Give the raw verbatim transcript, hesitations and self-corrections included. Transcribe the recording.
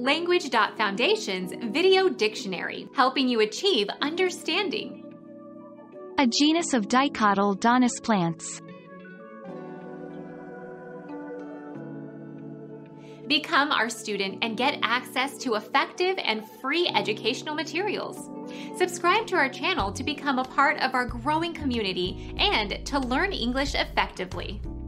Language Foundation's Video Dictionary, helping you achieve understanding. A genus of dicotyledonous plants. Become our student and get access to effective and free educational materials. Subscribe to our channel to become a part of our growing community and to learn English effectively.